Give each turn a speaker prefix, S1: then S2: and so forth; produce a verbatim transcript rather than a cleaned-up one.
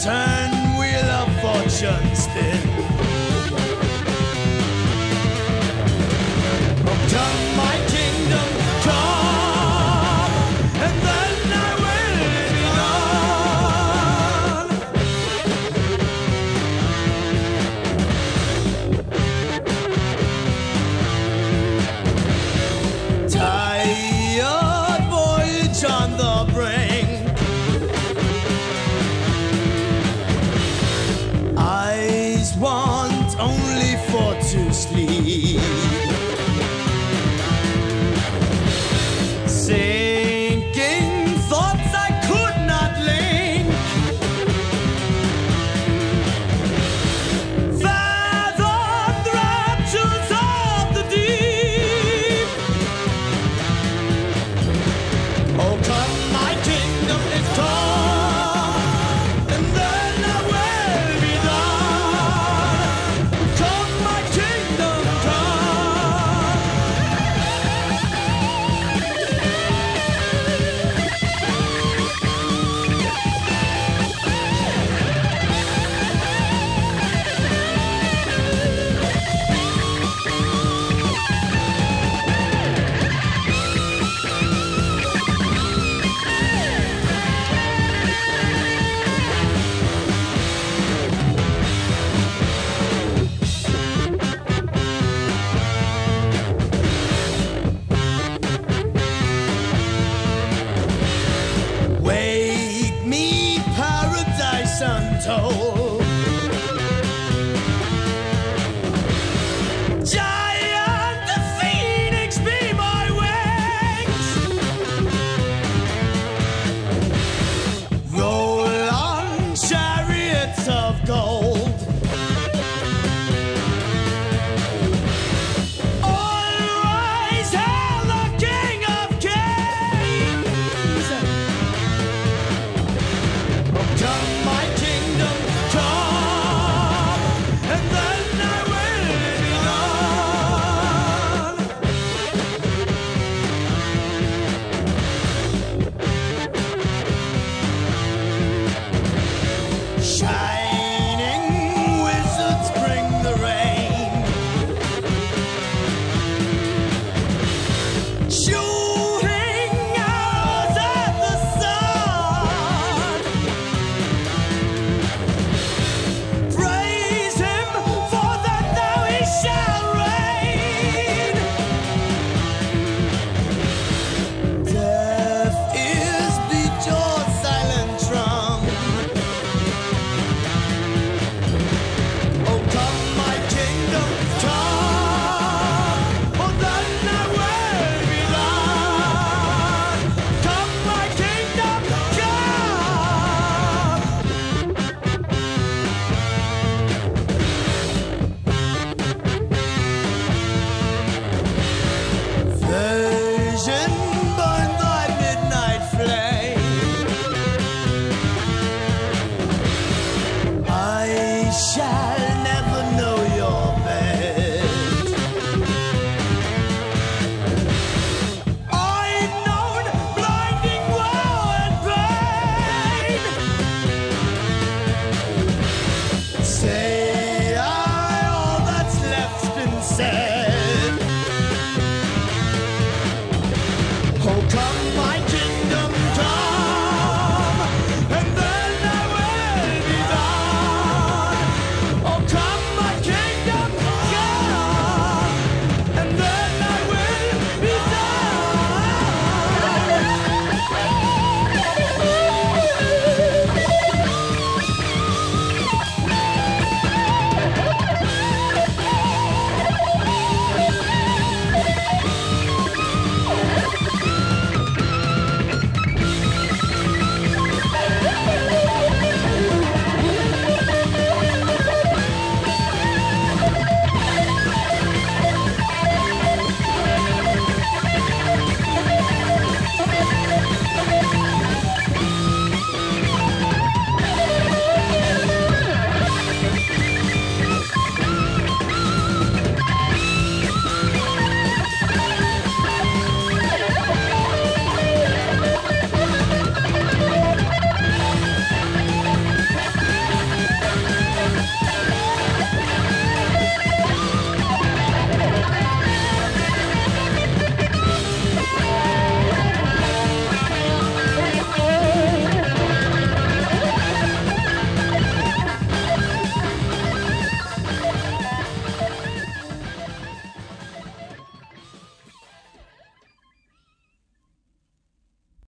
S1: turn wheel of fortune spin. Oh, come my kingdom, come, and then I will be gone. Tired voyage on the brink, eyes want only for to sleep. Sinking thoughts I could not link, fathomed raptures of the deep. Oh, come my kingdom is come, and then I will be done. Come my kingdom wake me paradise untold. Giant the phoenix be my wings. Roll on chariots of gold.